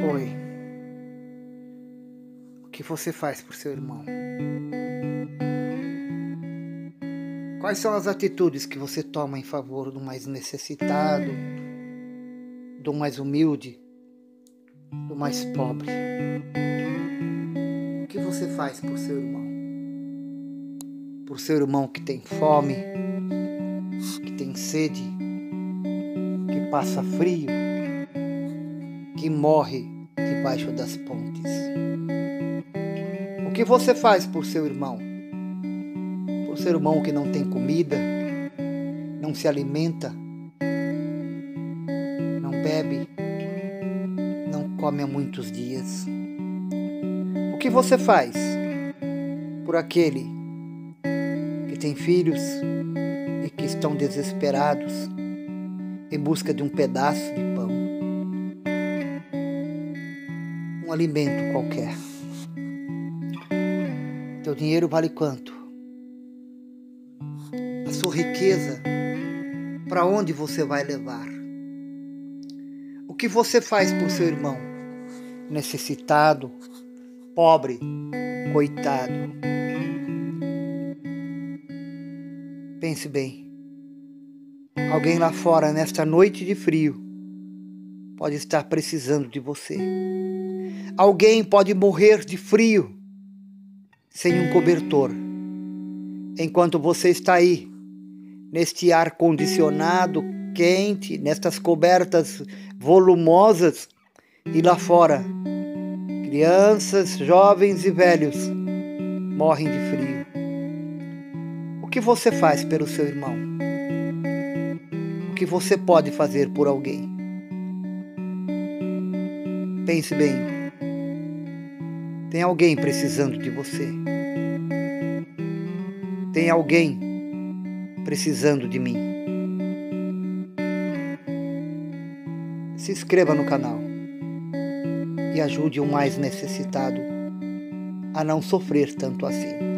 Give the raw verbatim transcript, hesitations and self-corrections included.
Oi. O que você faz por seu irmão? Quais são as atitudes que você toma em favor do mais necessitado, do mais humilde, do mais pobre? O que você faz por seu irmão? Por seu irmão que tem fome, que tem sede, que passa frio, que morre debaixo das pontes. O que você faz por seu irmão? Por seu irmão que não tem comida, não se alimenta, não bebe, não come há muitos dias. O que você faz por aquele que tem filhos e que estão desesperados em busca de um pedaço de pão, um alimento qualquer? Teu dinheiro vale quanto? A sua riqueza, para onde você vai levar? O que você faz por seu irmão necessitado, pobre, coitado? Pense bem. Alguém lá fora, nesta noite de frio, pode estar precisando de você. Alguém pode morrer de frio, sem um cobertor, enquanto você está aí, neste ar condicionado, quente, nestas cobertas volumosas, e lá fora, crianças, jovens e velhos morrem de frio. O que você faz pelo seu irmão? O que você pode fazer por alguém? Pense bem. Tem alguém precisando de você. Tem alguém precisando de mim. Se inscreva no canal e ajude o mais necessitado a não sofrer tanto assim.